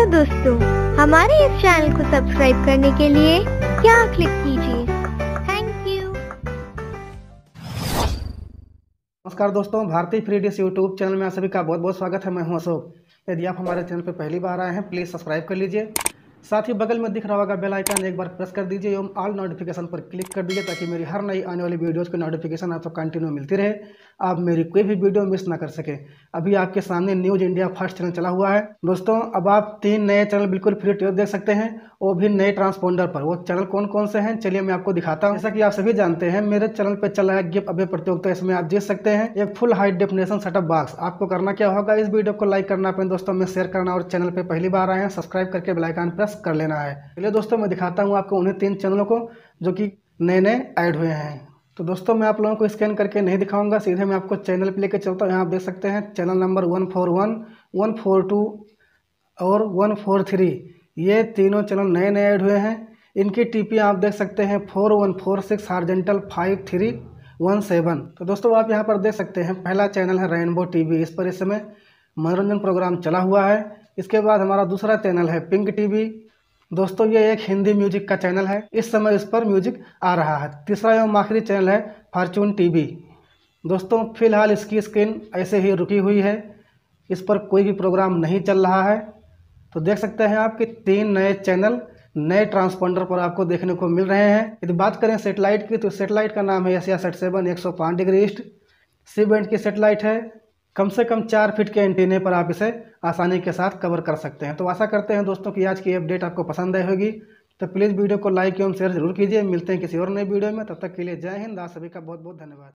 दोस्तों, हमारे इस चैनल को सब्सक्राइब करने के लिए यहाँ क्लिक कीजिए। Thank you. नमस्कार दोस्तों, भारतीय फ्री डिश यूट्यूब चैनल में आप सभी का बहुत बहुत स्वागत है। मैं हूं अशोक। यदि आप हमारे चैनल पर पहली बार आए हैं, प्लीज़ सब्सक्राइब कर लीजिए। साथ ही बगल में दिख रहा होगा बेल आइकन, एक बार प्रेस कर दीजिए एवं ऑल नोटिफिकेशन पर क्लिक कर दीजिए ताकि मेरी हर नई आने वाली वीडियोस की नोटिफिकेशन आपको कंटिन्यू मिलती रहे, आप मेरी कोई भी वीडियो मिस ना कर सके। अभी आपके सामने न्यूज़ इंडिया फर्स्ट चैनल चला हुआ है दोस्तों। अब आप 3 नए चैनल बिल्कुल फ्री ट्रायल देख सकते हैं, वो भी नए ट्रांसपोंडर पर। वो चैनल कौन कौन से हैं, चलिए मैं आपको दिखाता हूँ। जैसा कि आप सभी जानते हैं, मेरे चैनल पर चल रहा है गिफ्ट अवे प्रतियोगिता। इसमें आप जीत सकते हैं एक full high definition setup box. आपको करना क्या होगा, इस वीडियो को लाइक करना, अपने दोस्तों में शेयर करना और चैनल पे पहली बार आए हैं सब्सक्राइब करके बेल आइकन प्रेस कर लेना है। चलिए दोस्तों, मैं दिखाता हूँ आपको उन्हीं 3 चैनलों को जो कि नए नए ऐड हुए हैं। तो दोस्तों, मैं आप लोगों को स्कैन करके नहीं दिखाऊंगा, सीधे मैं आपको चैनल पे लेके चलता हूँ। यहाँ आप देख सकते हैं चैनल नंबर 141, 142 और 143, ये तीनों चैनल नए नए ऐड हुए हैं। इनकी टीपी आप देख सकते हैं 4146 हार्जेंटल 5317। तो दोस्तों, आप यहाँ पर देख सकते हैं पहला चैनल है रेनबो टीवी। इस पर इस समय मनोरंजन प्रोग्राम चला हुआ है। इसके बाद हमारा दूसरा चैनल है पिंक टीवी। दोस्तों, ये एक हिंदी म्यूजिक का चैनल है, इस समय इस पर म्यूजिक आ रहा है। तीसरा एवं आखिरी चैनल है फॉर्चून टीवी। दोस्तों, फिलहाल इसकी स्क्रीन ऐसे ही रुकी हुई है, इस पर कोई भी प्रोग्राम नहीं चल रहा है। तो देख सकते हैं आप कि 3 नए चैनल नए ट्रांसपोंडर पर आपको देखने को मिल रहे हैं। यदि बात करें सेटेलाइट की, तो सेटेलाइट का नाम है Asia sat 7 105 degree east. C band की सेटेलाइट है। कम से कम 4 फीट के एंटीने पर आप इसे आसानी के साथ कवर कर सकते हैं। तो आशा करते हैं दोस्तों कि आज की अपडेट आपको पसंद आई होगी। तो प्लीज़ वीडियो को लाइक एवं शेयर जरूर कीजिए। मिलते हैं किसी और नई वीडियो में, तब तक के लिए जय हिंद। आप सभी का बहुत बहुत धन्यवाद।